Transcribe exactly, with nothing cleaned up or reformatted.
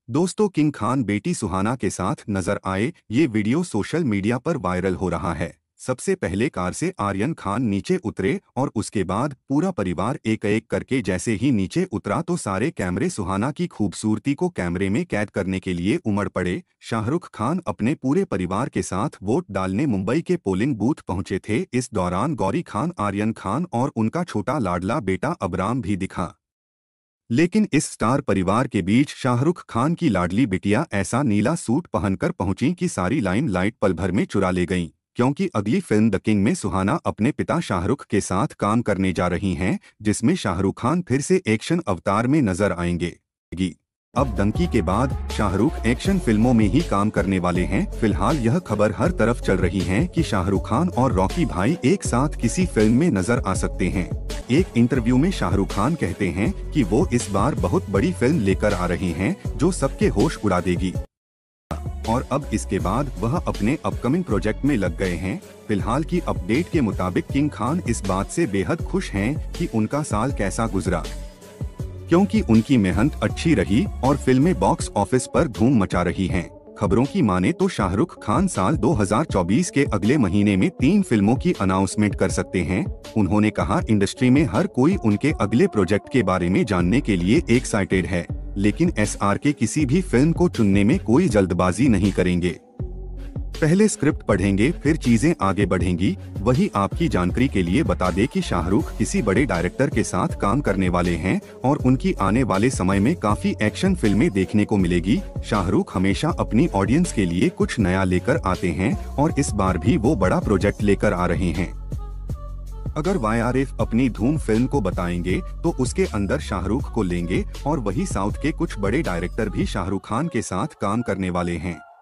दोस्तों, किंग खान बेटी सुहाना के साथ नजर आए ये वीडियो सोशल मीडिया पर वायरल हो रहा है। सबसे पहले कार से आर्यन खान नीचे उतरे और उसके बाद पूरा परिवार एक एक करके जैसे ही नीचे उतरा तो सारे कैमरे सुहाना की खूबसूरती को कैमरे में कैद करने के लिए उमड़ पड़े। शाहरुख खान अपने पूरे परिवार के साथ वोट डालने मुंबई के पोलिंग बूथ पहुंचे थे। इस दौरान गौरी खान, आर्यन खान और उनका छोटा लाडला बेटा अबराम भी दिखा। लेकिन इस स्टार परिवार के बीच शाहरुख खान की लाडली बिटिया ऐसा नीला सूट पहनकर पहुंची कि सारी लाइमलाइट पल भर में चुरा ले गईं, क्योंकि अगली फिल्म द किंग में सुहाना अपने पिता शाहरुख के साथ काम करने जा रही हैं, जिसमें शाहरुख खान फिर से एक्शन अवतार में नजर आएंगे। अब डंकी के बाद शाहरुख एक्शन फिल्मों में ही काम करने वाले हैं। फिलहाल यह खबर हर तरफ चल रही है कि शाहरुख खान और रॉकी भाई एक साथ किसी फिल्म में नजर आ सकते हैं। एक इंटरव्यू में शाहरुख खान कहते हैं कि वो इस बार बहुत बड़ी फिल्म लेकर आ रहे हैं जो सबके होश उड़ा देगी, और अब इसके बाद वह अपने अपकमिंग प्रोजेक्ट में लग गए हैं। फिलहाल की अपडेट के मुताबिक किंग खान इस बात से बेहद खुश हैं कि उनका साल कैसा गुजरा, क्योंकि उनकी मेहनत अच्छी रही और फिल्में बॉक्स ऑफिस पर धूम मचा रही हैं। खबरों की माने तो शाहरुख खान साल दो हज़ार चौबीस के अगले महीने में तीन फिल्मों की अनाउंसमेंट कर सकते हैं। उन्होंने कहा, इंडस्ट्री में हर कोई उनके अगले प्रोजेक्ट के बारे में जानने के लिए एक्साइटेड है, लेकिन एसआरके किसी भी फिल्म को चुनने में कोई जल्दबाजी नहीं करेंगे। पहले स्क्रिप्ट पढ़ेंगे, फिर चीजें आगे बढ़ेंगी। वही आपकी जानकारी के लिए बता दें कि शाहरुख किसी बड़े डायरेक्टर के साथ काम करने वाले हैं और उनकी आने वाले समय में काफी एक्शन फिल्में देखने को मिलेगी। शाहरुख हमेशा अपनी ऑडियंस के लिए कुछ नया लेकर आते हैं और इस बार भी वो बड़ा प्रोजेक्ट लेकर आ रहे हैं। अगर वाईआरएफ अपनी धूम फिल्म को बताएंगे तो उसके अंदर शाहरुख को लेंगे और वही साउथ के कुछ बड़े डायरेक्टर भी शाहरुख खान के साथ काम करने वाले हैं।